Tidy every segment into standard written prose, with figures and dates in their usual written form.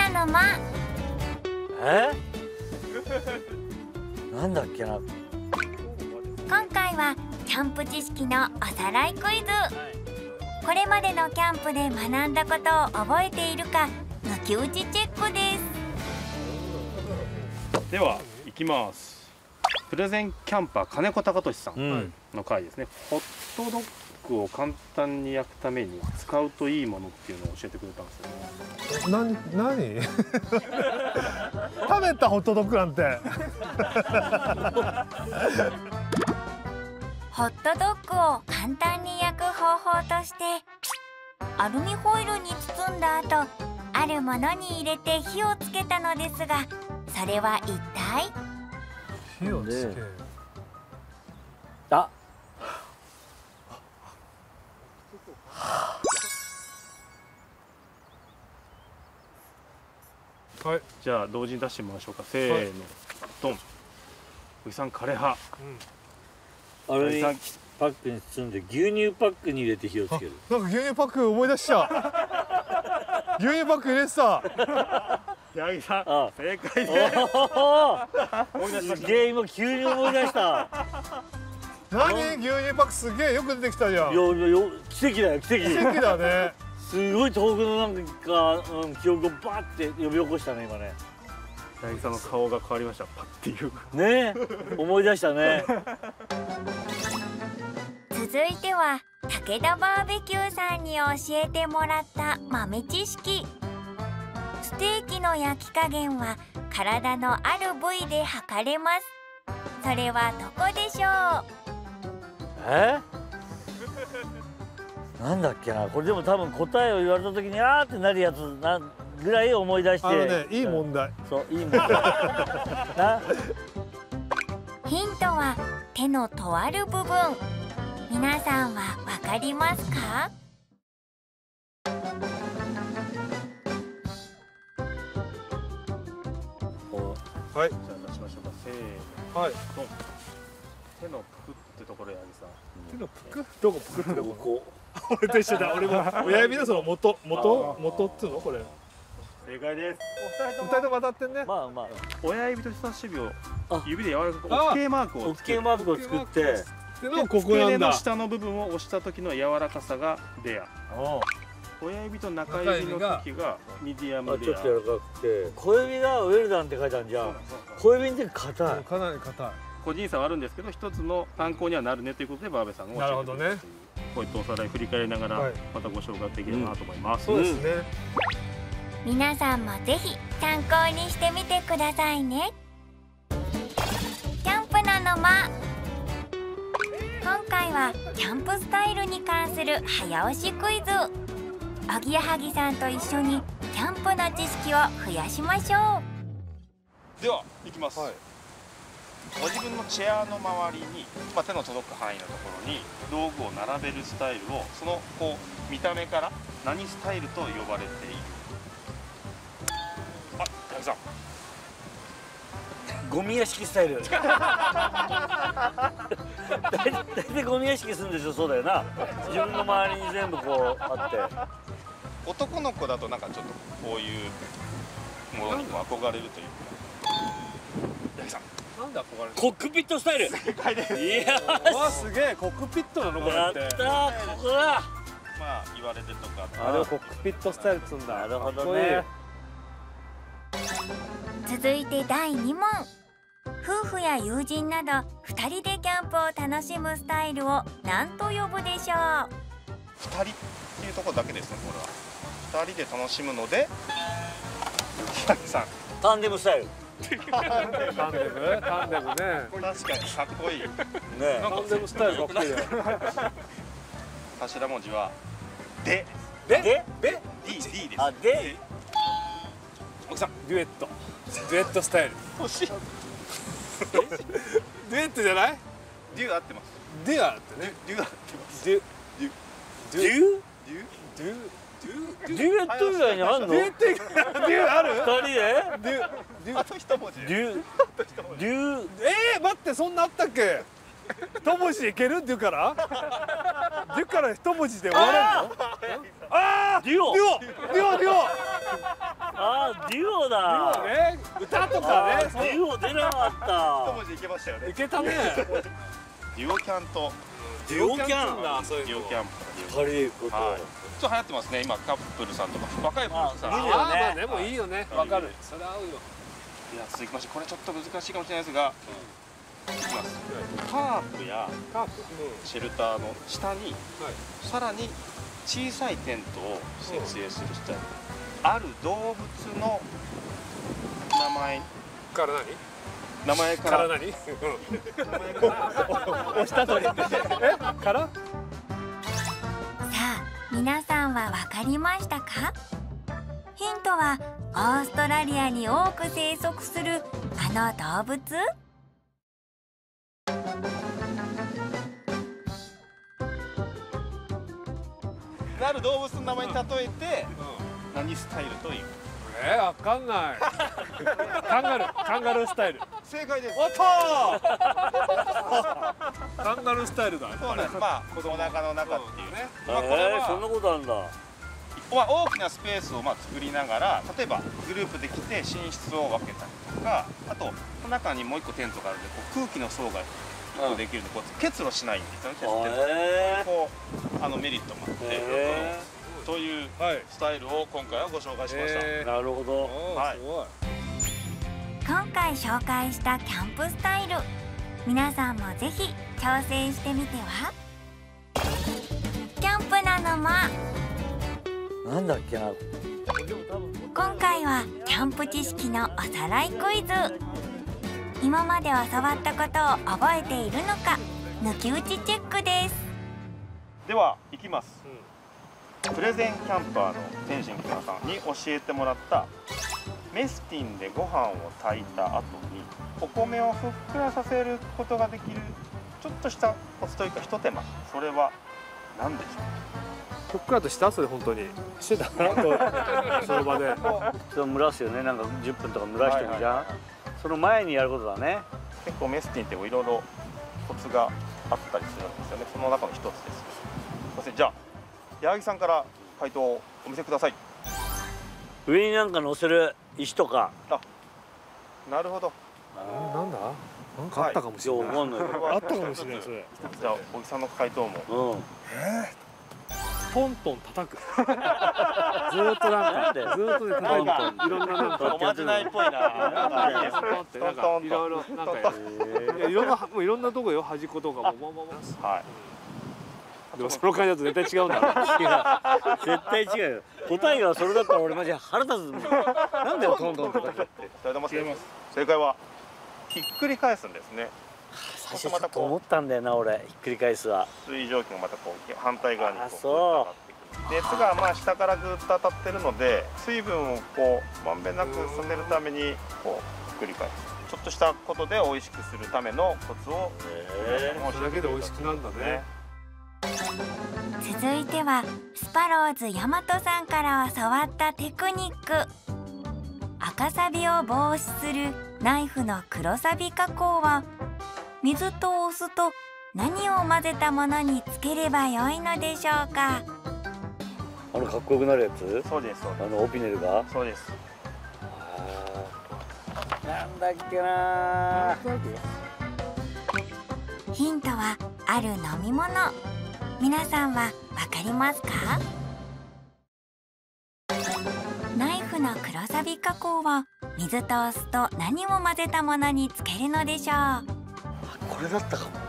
の間。 なんだっけな。 今回はキャンプ知識のおさらいクイズ。これまでのキャンプで学んだことを覚えているか抜き打ちチェックです。 では行きます。プレゼンキャンパー金子貴俊さんの回ですね。ホットドッグを簡単に焼くために使うといいものっていうのを教えてくれたんですよね。 何食べたホットドッグなんてホットドッグを簡単に焼く方法として、アルミホイルに包んだ後、あるものに入れて火をつけたのですが、それは一体？ 火をつける。 あ、 はい。 じゃあ同時に出してみましょうか。せーの、ドン。ういさん枯れ葉。 アルミパックに包んで牛乳パックに入れて火をつける。 なんか牛乳パック思い出した。牛乳パック入れてた。 八木さん、正解です。思い出しました。 すげえ、今急に思い出した。 何？牛乳パックすげえよく出てきたじゃん。 奇跡だよ、奇跡。 奇跡だね。 すごい遠くのなんか、記憶をバーって呼び起こしたね、今ね。 八木さんの顔が変わりました。パッていう。 ねえ、思い出したね。 続いては武田バーベキューさんに教えてもらった豆知識。ステーキの焼き加減は体のある部位で測れます。それはどこでしょう？なんだっけな。これでも多分答えを言われた時にあーってなるやつなぐらい思い出して。 いい問題。 そう、いい問題。な。 ヒントは手のとある部分。皆さんはわかりますか？ はい。 じゃあ出しましょうか。せーの、 はい。 ドン。手のぷくってところ、八木さん。 手のぷく？どこぷくってどこ？ こう。 俺と一緒だ。俺も親指のその元っつうのこれ。 正解です。 二人とも当たってんね。 まあまあ。 親指と人差し指を指で柔らかくあ OK マークをつける。 OK マークを作って。 でのここ付け根のなんだ。 下の部分を押した時の柔らかさがレア。親指と中指の時がミディアムレア。 ちょっと柔らかくて、小指がウェルダンって書いてあるじゃん。小指って硬い。 かなり硬い。 個人差はあるんですけど、一つの参考にはなるねということでバーベさんが教えてくれたという。こういったおさらい振り返りながらまたご紹介できればなと思います。 そうですね。 皆さんもぜひ参考にしてみてくださいね。キャンプなの間。今回はキャンプスタイルに関する早押しクイズ。おぎやはぎさんと一緒にキャンプの知識を増やしましょでは行きます。ご自分のチェアの周りに、手の届く範囲のところに道具を並べるスタイルを、そのこう見た目から何スタイルと呼ばれている？あ、八木さん。 ゴミ屋敷スタイル。大体ゴミ屋敷住んでる人そうだよな。自分の周りに全部こうあって。 男の子だとなんかちょっとこういうものにこう憧れるというか。八木さん。 なんで憧れる？ コックピットスタイル。 正解です。 いやー。わあすげえ、コックピットなのこれやっって。 たー、ここだ。 言われてとか。 あれをコックピットスタイルっつうんだ。 なるほどね。 う。続いて第2問。夫婦や友人など2人でキャンプを楽しむスタイルを何と呼ぶでしょう？ 2人っていうところだけですね、これは。2人で楽しむので、八木さん。 タンデムスタイル。 タンデムね。 確かにかっこいい。 ね。 タンデムスタイルかっこいいよ。 頭文字はで。 で D です。 あ、で。 奥さん。 デュエット。デュエットスタイル。 欲しい。 デュエットじゃない？ デュ合ってます。 デュアってね。 デュ合ってます。 デュデュ？ デュデュエット以外にあんの？ デュエット以外デュある？ 二人で？ デュあと一文字。 デュ待ってそんなあったっけ？一文字でいけるって言うから？デュから一文字で終われるの？ああ！ デュオ。 デュオ。 ああデュオだ。 ね、歌とかね、 デュオ出なかった。 一文字いけましたよね。 いけたね。 デュオキャンとデュオキャン。 だ、そういうの。 デュオキャン二人で行くこと。 はい。ちょっと流行ってますね。今カップルさんとか若い夫婦さん。 まあいいよねああ、まあでもいいよね。わかる。それ合うよ。 いや続きましてこれちょっと難しいかもしれないですが、いきます。カープやカープ。 シェルターの下にはい。 さらに小さいテントを設営するスタイル。ある動物のから何？ 名前かからら何？押したとり。から？ さあ皆さんは分かりましたか？ヒントはオーストラリアに多く生息するあの動物？ ある動物の名前に例えて何スタイルという。 わかんない。カンガルースタイル。 正解です。 おっとカンガルースタイルだ。 そうなんです。まあお腹の中っていうね。 そんなはことあるんだ。 大きなスペースを作りながら、例えばグループで来て寝室を分けたりとか、あとその中にもう一個テントがあるんで、こう空気の層が一個できるんで、こう結露しないんですよね。こうメリットもあって、というスタイルを今回はご紹介しました。 なるほど。 はい。 今回紹介したキャンプスタイル、皆さんもぜひ挑戦してみては？キャンプなのもなんだっけな。 今回はキャンプ知識のおさらいクイズ。今まで教わったことを覚えているのか抜き打ちチェックです。 ではいきます。プレゼンキャンパーの天心木村さんに教えてもらったメスティンでご飯を炊いた後にお米をふっくらさせることができるちょっとしたコツというか一手間、それは何でしょふっくらとしたそれ本当にしてたなとその場で。 蒸らすよね。なんか10分とか蒸らしてるじゃん。その前にやることだね。 結構メスティンっていろいろコツがあったりするんですよね。その中の一つです。そしてじゃあ矢作さんから回答をお見せください。 上になんか乗せる石とか。 なるほど。 なんだ？なんかあったかもしれない。 わかんないけど。 あったかもしれないそれ。 じゃあ小木さんの回答も。 トントン叩く。ずーっとなんかずーっとね叩いていろんななんかおまじないっぽいな。 なんかいろいろなんかいろんなもういろんなとこよ、端っことかも。 はい。 でもその感じだと絶対違うんだ。 絶対違うよ。答えがそれだったら俺マジ腹立つ。なんだよトントンとかって。 それでも違います。正解はひっくり返すんですね。 最初ちょっと思ったんだよな俺、ひっくり返すは。 水蒸気がまたこう反対側にこうそう上がってくる。熱がまあ下からぐっと当たってるので水分をこうまんべんなく進めるためにこうひっくり返す。ちょっとしたことで美味しくするためのコツをそれだけで美味しくなるんだね。 続いてはスパローズ大和さんから教わったテクニック。赤サビを防止するナイフの黒サビ加工は水とお酢と何を混ぜたものにつければよいのでしょうか？ かっこよくなるやつ。 そうですそうです。 オピネルが。 そうです。 なんだっけな。 ヒントはある飲み物。皆さんはわかりますか？ナイフの黒サビ加工は水とお酢と何を混ぜたものにつけるのでしょう？ これだったかも。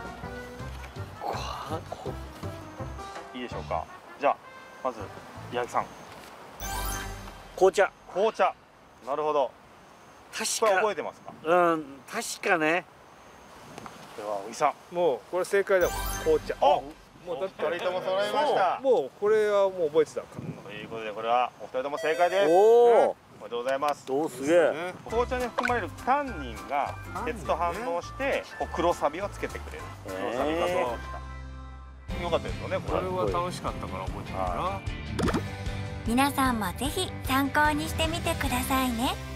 いいでしょうか。じゃあまず矢作さん。 紅茶。 紅茶。なるほど。これ確か。 覚えてますか。 確かね。 では小木さん。 もうこれ正解だもん。紅茶。 もうだって2人とも揃いました。 もうこれはもう覚えてた。 ということでこれはお二人とも正解です。 おお。 おめでとうございます。 すげえ。 紅茶に含まれるタンニンが鉄と反応してこう黒サビをつけてくれる。黒サビがそうした。よかったですよね。 これは楽しかったから覚えてるな。 皆さんもぜひ参考にしてみてくださいね。